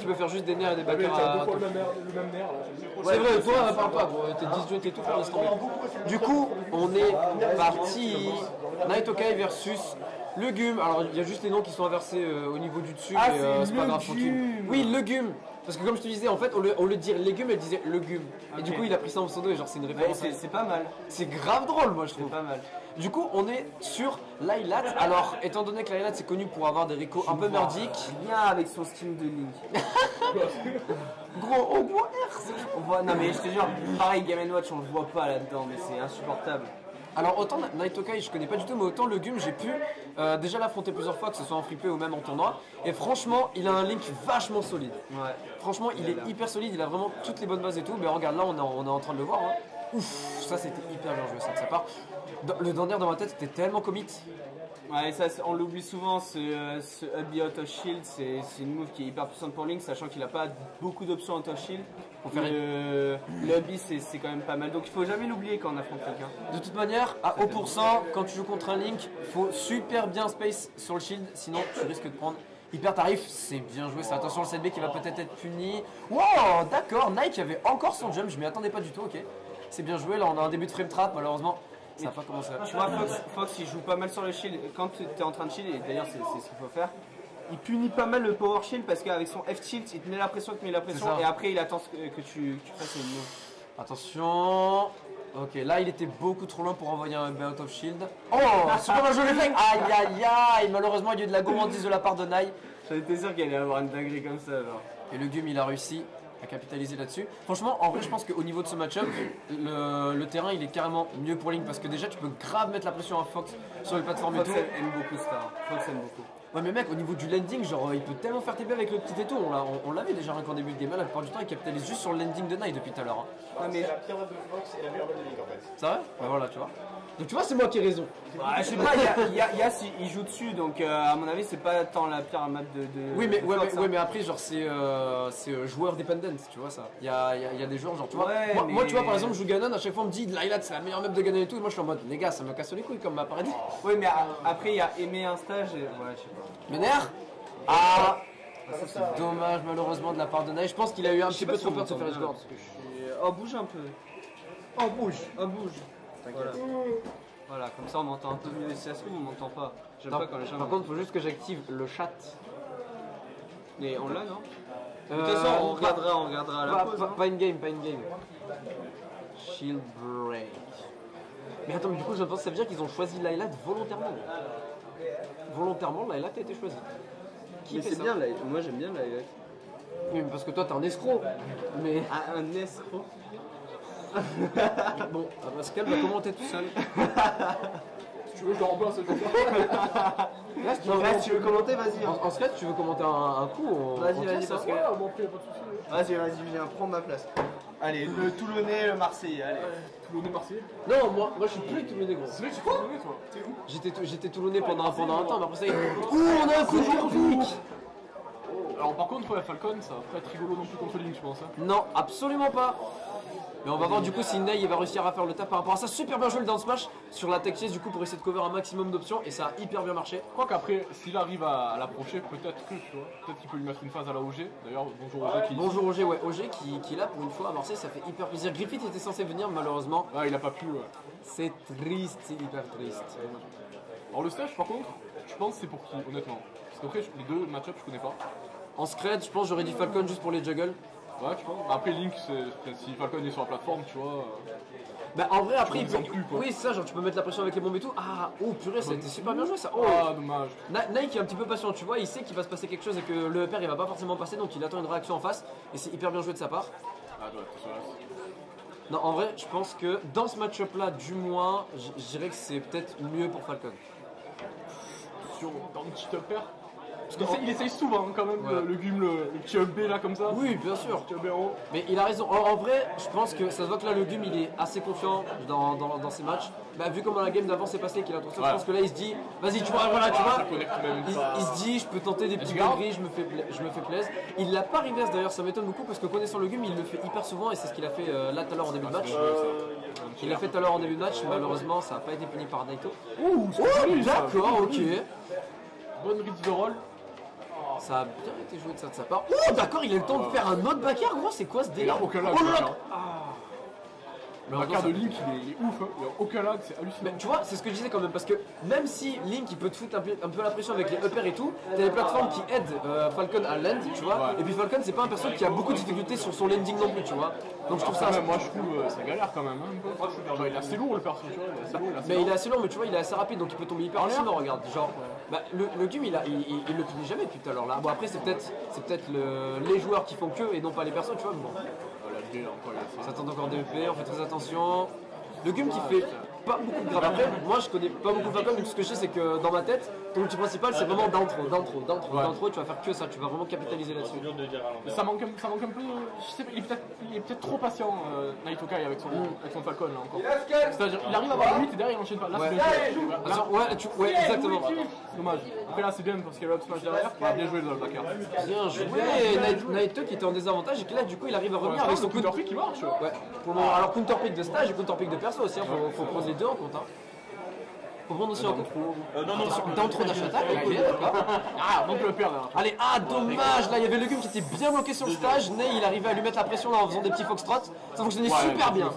Tu peux faire juste des nerfs et des Ah, mais backers t'as à... deux fois le même nerf là. C'est vrai, toi, parle pas, gros. T'es disjoint et tout, laisse tomber. Du coup, on est parti. Night Okai versus Legume. Alors, il y a juste les noms qui sont inversés au niveau du dessus, Ah, mais c'est pas grave, Legume. tranquille. Oui, Legume. Parce que comme je te disais, en fait, au lieu de dire légume, elle disait legume. Et du coup, il a pris ça en pseudo et genre, c'est une référence. C'est pas mal. C'est grave drôle, moi, je trouve. C'est pas mal. Du coup, on est sur Lylat. Alors, étant donné que Lylat c'est connu pour avoir des récos un peu merdiques. Bien avec son skin de Link. Gros, on voit On voit, non mais je te jure, pareil Game & Watch on le voit pas là-dedans, mais c'est insupportable. Alors autant Night Okai je connais pas du tout, mais autant Legume j'ai pu déjà l'affronter plusieurs fois, que ce soit en freeplay ou même en tournoi. Et franchement il a un link vachement solide. Ouais. Franchement il est hyper solide, il a vraiment toutes les bonnes bases et tout. Mais regarde là on est en train de le voir. Hein. Ouf, ça c'était hyper bien joué ça de sa part. Le dernier dans ma tête était tellement commit. Ouais, ça on l'oublie souvent, ce Up B Auto Shield, c'est une move qui est hyper puissante pour Link, sachant qu'il a pas beaucoup d'options Auto Shield. Pour faire le Up B c'est quand même pas mal, donc il faut jamais l'oublier quand on affronte quelqu'un. De toute manière, à haut pourcent, quand tu joues contre un Link, faut super bien space sur le shield, sinon tu risques de prendre hyper tarif. C'est bien joué ça. Attention le 7B qui va peut-être être puni. Wow, d'accord, Nike avait encore son jump, je m'y attendais pas du tout, ok. C'est bien joué, là on a un début de frame trap, malheureusement. Ça n'a pas commencé. Tu vois, Fox il joue pas mal sur le shield. Quand tu es en train de shield, et d'ailleurs c'est ce qu'il faut faire, il punit pas mal le power shield parce qu'avec son F shield, il te met la pression, et après il attend que tu fasses une move. Attention. Ok, là il était beaucoup trop loin pour envoyer un out of shield. Oh, super bien joué les flingues. Aïe aïe aïe. Malheureusement il y a eu de la gourmandise de la part de Nai. J'avais été sûr qu'il allait avoir une dinguerie comme ça alors. Et le Gum il a réussi à capitaliser là-dessus. Franchement, en vrai, je pense qu'au niveau de ce match-up, le terrain il est carrément mieux pour Link parce que déjà tu peux grave mettre la pression à Fox sur les plateformes Fox et tout. aime beaucoup ça. Fox aime beaucoup. Ouais, mais mec, au niveau du landing, genre il peut tellement faire TP avec le petit étau. On l'avait déjà rien qu'en début de game. Là, la plupart du temps, il capitalise juste sur le landing de Nai depuis tout à l'heure. Hein. C'est la pire map de Fox et la meilleure map de Link en fait. C'est vrai? Ouais, voilà, tu vois. Donc tu vois, c'est moi qui ai raison. Je sais pas, Yas il joue dessus, donc à mon avis c'est pas tant la pire map de oui, mais, de ouais, Fox, mais, ouais, mais après, genre c'est joueur dependent, tu vois ça. Il y a des joueurs, genre tu vois. Ouais, moi, tu vois, par exemple, je joue Ganon, à chaque fois on me dit Lylat c'est la meilleure map de Ganon et tout. Et moi je suis en mode, les gars, ça me casse les couilles comme m'a paradis. Oui, mais après il y a aimé un stage et ouais, je sais pas. Mener. Ah, c'est dommage malheureusement de la part de Nai. Je pense qu'il a eu un petit peu trop peur de se faire escort. Oh, bouge un peu. Oh, bouge. Oh, bouge. Voilà. Voilà, comme ça on m'entend un peu mieux. Si ça se trouve, on m'entend pas. J'aime pas quand les gens. Par contre, faut juste que j'active le chat. Mais on l'a, non? De toute façon, on regardera à la pause. Pas in game, pas in game. Shield break. Mais attends, mais du coup, je pense que ça veut dire qu'ils ont choisi Lylat volontairement. Volontairement, Lylat a été choisi. Mais c'est bien, moi j'aime bien Lylat. Oui, mais parce que toi, t'es un escroc. Mais. Ah, un escroc. Bon, Pascal va commenter tout seul. Si tu veux, je le remplace. Là, si tu veux commenter, vas-y. En sketch, tu veux commenter un coup? Vas-y, parce que. Ouais, bon, après, y'a pas de soucis. Vas-y, viens, prends ma place. Allez, le Toulonnais, le Marseillais, allez. Toulonnais, Marseillais. Non, moi je suis plus Toulonnais, gros. C'est vrai que tu es Toulonnais, toi. T'es où? J'étais Toulonnais pendant un temps, mais après ça y est. Ouh, on a un coup de pique. Alors, par contre, ouais, Falcon, ça va pas être rigolo non plus contre Link, je pense. Hein. Non, absolument pas. Mais on va voir du coup si Nai va réussir à faire le taf par rapport à ça. Super bien joué le down smash sur la tech chase du coup pour essayer de cover un maximum d'options et ça a hyper bien marché. Je crois qu'après, s'il arrive à l'approcher, peut-être que, tu vois, peut-être qu'il peut lui mettre une phase à la OG. D'ailleurs, bonjour OG qui... Bonjour OG, ouais, OG qui est là pour une fois à Marseille, ça fait hyper plaisir. Griffith était censé venir malheureusement. Ouais, il a pas pu, ouais. C'est triste, c'est hyper triste. Alors le stage, par contre, je pense c'est pour qui, honnêtement? Parce qu'après, les deux match-up, je connais pas. En scred, je pense j'aurais dit Falcon juste pour les juggles. Ouais, tu vois. Après, Link, si Falcon est sur la plateforme, tu vois. Bah en vrai, après, il peut... plus, quoi. Oui, c'est ça, genre tu peux mettre la pression avec les bombes et tout. Ah, oh purée, ça a été super bien joué ça. Oh. Ah, dommage. Nike est un petit peu patient, tu vois, il sait qu'il va se passer quelque chose et que le upper il va pas forcément passer, donc il attend une réaction en face et c'est hyper bien joué de sa part. Ah, ouais, c'est ça. Non, en vrai, je pense que dans ce match-up là, du moins, je dirais que c'est peut-être mieux pour Falcon. Dans le petit upper. Parce qu'il essaye souvent quand même, ouais. le Gum, le petit up B là comme ça. Oui, bien sûr. Petit up B en haut. Mais il a raison. En vrai, je pense que ça se voit que là, le Gum il est assez confiant dans ses matchs. Bah, vu comment la game d'avant s'est passée, qu'il a trop ça, je pense que là il se dit, vas-y, tu vois, voilà, tu vois. Il se dit, je peux tenter des petits gris, je me fais plaisir. Il l'a pas reverse d'ailleurs, ça m'étonne beaucoup parce que connaissant le Gum, il le fait hyper souvent et c'est ce qu'il a fait là tout à l'heure en début de match. Il l'a fait tout à l'heure en début de match, malheureusement, ça n'a pas été puni par Naito. Ouh, d'accord, ok. Bonne read de roll. Ça a bien été joué de sa part. Oh d'accord, il a eu le temps de faire un autre backer, gros, c'est quoi ce Il délire? a aucun lag. Oh là là. Le backer de Link, il est ouf, hein. Il a aucun lag, c'est hallucinant. Mais tu vois, c'est ce que je disais quand même, parce que même si Link il peut te foutre un peu la pression avec les uppers et tout, t'as des plateformes qui aident Falcon à land, tu vois, Ouais. et puis Falcon c'est pas un perso qui a beaucoup de difficultés sur son landing non plus, tu vois. Donc je trouve ça. Moi je trouve ça galère quand même. Hein. Genre, il est assez lourd le perso, tu vois. Il est assez lourd, Mais il est assez long, mais tu vois, il est assez rapide donc il peut tomber hyper facilement, regarde. Genre, bah, le Gum il le finit jamais depuis tout à l'heure là. Bon, après, c'est peut-être les joueurs qui font que et non pas les persos, tu vois, mais bon. La D, encore, il est Ça tente encore DP, on fait très attention. Le Gum qui fait pas beaucoup de grave. Après, moi je connais pas beaucoup de Falcon, donc ce que je sais c'est que dans ma tête, ton outil principal c'est vraiment d'intro, tu vas faire que ça, tu vas vraiment capitaliser là-dessus. Ça manque un peu. Je sais pas, il est peut-être trop patient, Night Okai avec son Falcon là encore. C'est-à-dire, il arrive à avoir le 8 et derrière il enchaîne pas. Là c'est bien joué. Attention, ouais, exactement. C'est dommage. Après là c'est bien parce qu'il y a le up smash derrière. Bien joué dans le backer. Bien joué, Naito qui était en désavantage et que là du coup il arrive à revenir avec son coup de counter pick qui marche. Ouais, pour le moment. Alors counter pick de stage et counter pick de perso aussi, hein. Faut prendre les deux en compte. Hein. Faut prendre aussi en compte. Dans trop d'attaque, ok, d'accord. Ah, donc le perdre. Allez, dommage, là il y avait le Gum qui était bien bloqué sur le stage, Ney il arrivait à lui mettre la pression là en faisant des petits foxtrots, ça fonctionnait super bien.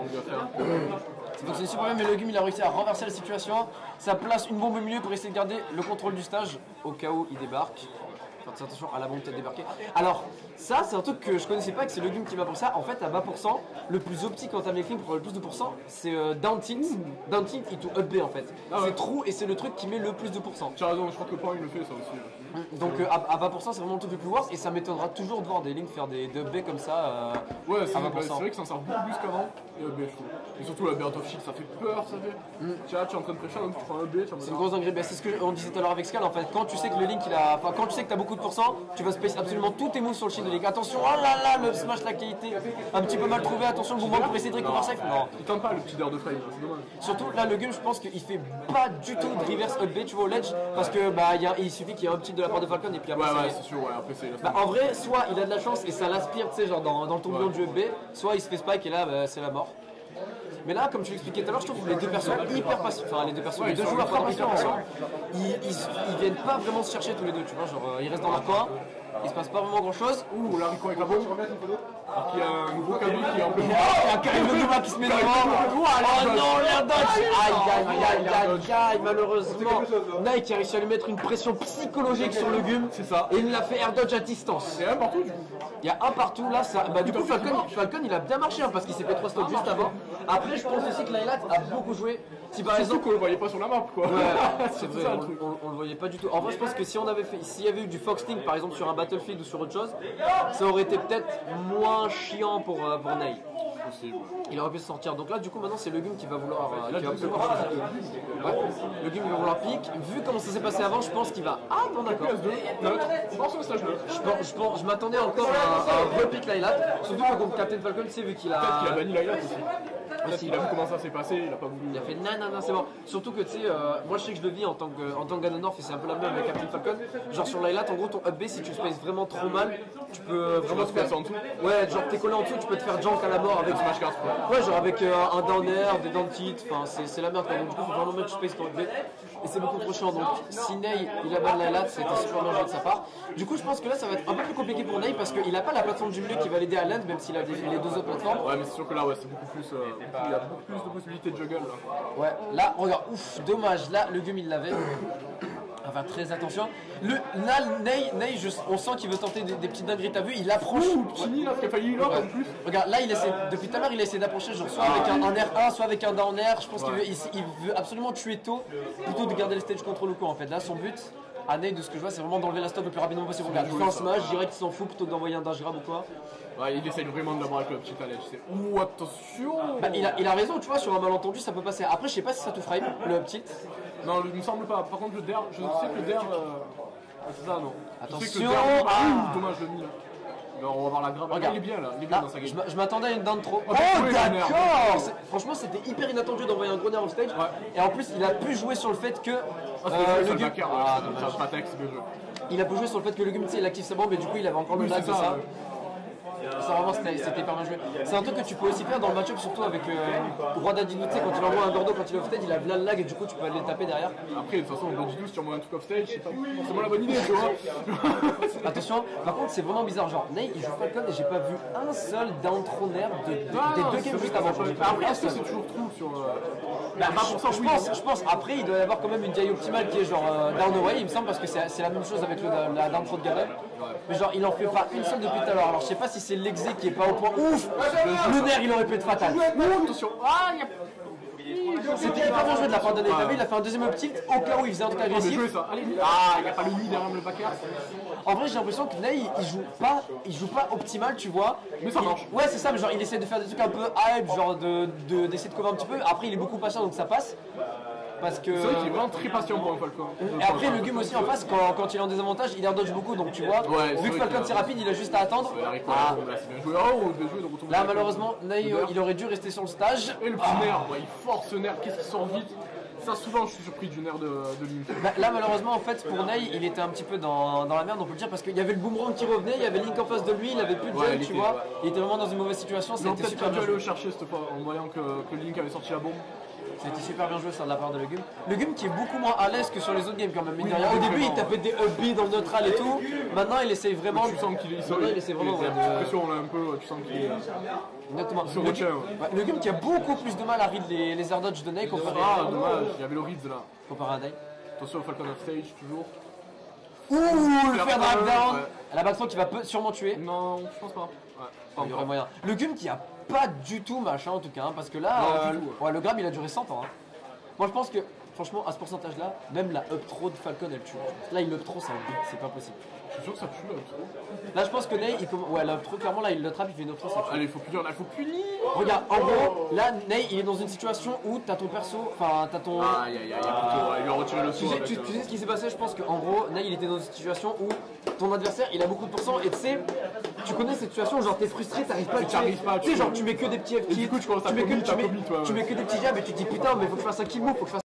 Ça fonctionnait super bien, mais le Gum il a réussi à renverser la situation, ça place une bombe au milieu pour essayer de garder le contrôle du stage au cas où il débarque. Faire attention à la bombe peut-être débarquer. Alors, ça c'est un truc que je connaissais pas, que c'est le Gum qui m'a pour ça. En fait, à 20%, le plus optique quand t'as mes clean pour le plus de pourcents, c'est down tilt et to up B en fait. C'est true et c'est le truc qui met le plus de pourcents. Tu as raison, je crois que Point il le fait ça aussi. Donc à 20% c'est vraiment le truc le plus worst et ça m'étonnera toujours de voir des lignes faire des up B comme ça. Ouais, c'est à 20%. vrai que ça en sert beaucoup plus qu'avant. Et up B, je trouve. Et surtout la Bird of Shield, ça fait peur, ça fait. Tu es en train de prêcher, donc tu prends un up B. C'est une grosse dinguerie. C'est ce qu'on disait tout à l'heure avec Scal en fait. Quand tu sais que le Link quand tu sais que t'as beaucoup de pourcents, tu vas space absolument tous tes moves sur le shield de Link. Attention, oh là là, le smash la qualité un petit peu mal trouvé. Attention le boomerang pour essayer de recover safe. Non. Il tente pas le petit d'air de frame, c'est dommage. Surtout là le Gum je pense qu'il fait pas du tout de reverse up B tu vois au ledge parce que il suffit qu'il y ait un petit de la part de Falcon et puis après c'est sûr, après c'est. En vrai soit il a de la chance et ça l'aspire tu sais genre dans le tourbillon du up B, soit il se fait spike et là c'est la mort. Mais là, comme tu l'expliquais tout à l'heure, je trouve que les deux personnes hyper patients, enfin les deux joueurs hyper patients, ils viennent pas vraiment se chercher tous les deux, tu vois, genre ils restent dans leur coin, il se passe pas vraiment grand chose. Ouh, là, avec la bombe. Alors qu'il y a un gros Kaby qui est en plein. Il y a Karim le Numa qui se met devant. Oh non, l'air dodge. Aïe, malheureusement. Nike a réussi à lui mettre une pression psychologique sur le Gum. C'est ça. Et il l'a fait air dodge à distance. C'est un partout du coup. Il y a un partout là, ça. Bah du coup Falcon il a bien marché hein, parce qu'il s'est fait 3 stocks juste avant. Après je pense aussi que Laylat a beaucoup joué. Si par exemple qu'on le voyait pas sur la map quoi. Ouais, c'est vrai, on le voyait pas du tout. En vrai je pense que si on avait fait, s'il y avait eu du Foxting par exemple sur un Battlefield ou sur autre chose, ça aurait été peut-être moins chiant pour Ney. Il aurait pu se sortir. Donc là du coup maintenant c'est le Gum qui va vouloir choisir. Ouais. Le Gum va vouloir pique. Vu comment ça s'est passé avant, je pense qu'il va. Ah bon d'accord. Je m'attendais encore à un repique Laylat. Surtout que contre Captain Falcon, tu sais vu qu'il a. Peut-être qu'il a banni Laylat aussi. Peut-être qu'il a vu comment ça s'est passé, il a pas voulu. Il a fait non, c'est bon. Surtout que tu sais, moi je sais que je le vis en tant que Ganondorf et c'est un peu la même avec Captain Falcon. Genre sur Laylat, en gros ton up B, si tu spaces vraiment trop mal, tu peux vraiment te faire. En dessous. Ouais, genre t'es collé en dessous, tu peux te faire junk à la mort avec Smash 4. Ouais, genre avec un down air, des down hits, enfin c'est la merde quoi. Donc du coup, faut vraiment mettre space ton up B. Et c'est beaucoup trop chiant. Donc si Ney il a ban Laylat, ça a été super bien joué de sa part. Du coup, je pense que là ça va être un peu plus compliqué pour Ney parce qu'il a pas la plateforme du milieu qui va l'aider à land, même s'il a les deux autres plateformes. Ouais, mais c'est sûr que là, ouais, c'est beaucoup plus. Il y a beaucoup plus de possibilités de juggle là. Ouais, là, regarde, ouf, dommage, là, le Gum il l'avait. Enfin, très attention. Là, Ney, on sent qu'il veut tenter des petites dingueries, t'as vu, il approche. Chini là, qui a failli là en plus. Regarde, là, depuis tout à l'heure, il essaie d'approcher, genre soit avec un R1, soit avec un down air. Je pense qu'il veut absolument tuer tôt, plutôt de garder le stage control ou quoi en fait. Là, son but. À Ney, de ce que je vois, c'est vraiment d'enlever la stock le plus rapidement possible. Regarde, il fait un smash, je dirais qu'il s'en fout plutôt que d'envoyer un dash grab ou quoi. Ouais, il essaye vraiment de l'avoir avec le petit allège. Ouh, attention. Bah, il a raison, tu vois, sur un malentendu, ça peut passer. Après, je sais pas si ça te frame, le up tilt. Non, il me semble pas. Par contre, le der, je sais que le der. C'est ça, non. Attention. Je sais que le der, dommage, je l'ai mis là. Alors, on va voir la grave. Regarde, il est bien là, il est bien dans sa game. Je m'attendais à une down trop. Oh, d'accord. Franchement, c'était hyper inattendu d'envoyer un gros nerf off stage. Et en plus, il a pu jouer sur le fait que le Gum. Il a pu jouer sur le fait que le Gum, il active sa bombe, et du coup, il avait encore le lag de ça. Ça vraiment c'était hyper bien joué. C'est un truc que tu peux aussi faire dans le match-up, surtout avec Roi d'Adino, tu sais, quand il envoie un gordo, quand il est off-stage, il a plein de lag et du coup tu peux aller le taper derrière. Après, de toute façon, au Didou, si tu envoies un truc off-stage, c'est pas forcément la bonne idée, tu vois. Attention, par contre c'est vraiment bizarre, genre Ney il joue Falcon et j'ai pas vu un seul down throw nerf des deux games juste avant. Après, est-ce que c'est toujours true sur. Bah, je pense, après il doit y avoir quand même une DI optimale qui est genre down away, il me semble, parce que c'est la même chose avec la down throw de Galen. Mais genre il en fait pas une seule depuis tout à l'heure, alors je sais pas si c'est l'exé qui est pas au point. Ouf, le nerf il aurait pu être fatal. Attention, ah, C'était hyper bien joué de la part de Ney, il a fait un deuxième up tilt au cas où il faisait un truc agressif. Ah, il n'y a pas le nid derrière le backer. En vrai j'ai l'impression que Ney il joue pas optimal, tu vois. Mais ça marche. Ouais c'est ça, mais genre il essaie de faire des trucs un peu hype, genre d'essayer de cover un petit peu. Après il est beaucoup patient donc ça passe. Parce que... C'est vrai qu'il est vraiment très patient pour un Falcon. Et après le Gum aussi en face, quand il est en désavantage, il air dodge beaucoup, donc tu vois, vu que Falcon c'est rapide, il a juste à attendre. Là malheureusement, Ney il aurait dû rester sur le stage. Et le petit nerf, il force ce nerf, qu'est-ce qui sort vite. Ça souvent je suis surpris du nerf de Link. Là malheureusement en fait pour Ney il était un petit peu dans la merde on peut le dire parce qu'il y avait le boomerang qui revenait, il y avait Link en face de lui, il avait plus de gel tu vois. Il était vraiment dans une mauvaise situation, c'était super bien joué. Dû aller le chercher cette fois en voyant que Link avait sorti la bombe. C'était super bien joué ça de la part de Legum. Legum qui est beaucoup moins à l'aise que sur les autres games quand même. Au début il tapait des up B dans le neutral et tout. Maintenant il essaye vraiment. Tu sens qu'il essaie vraiment. Pression là un peu, tu sens qu'il. Exactement. Legum qui a beaucoup plus de mal à read les air dodge de Ney comparé à. Ah dommage, il y avait le read là. Comparé à Ney. Attention au Falcon of Stage toujours. Ouh le fair drag down. La backthrow qui va sûrement tuer. Non, je pense pas. Il y aurait moyen. Legum qui a pas du tout machin en tout cas, parce que là, le grab il a duré 100 ans. Moi je pense que, franchement, à ce pourcentage là, même la up throw de Falcon elle tue. Là il up throw c'est un beat, c'est pas possible. Je suis sûr que ça tue là, up throw. Là je pense que Ney, ouais, la up throw clairement là il le trappe, il fait une up throw, ça tue. Allez, il faut punir, là il faut punir. Regarde, en gros, là Ney il est dans une situation où t'as ton perso, enfin t'as ton. Aïe, il lui a retiré le saut. Tu sais ce qui s'est passé, je pense qu'en gros, Ney il était dans une situation où ton adversaire il a beaucoup de pourcents et tu sais, tu connais cette situation où genre t'es frustré, t'arrives pas à tuer. Tu sais, genre tu mets que des petits F-kills, tu mets que des petits jabs et tu te dis putain, mais faut que je fasse un kill move, faut que je fasse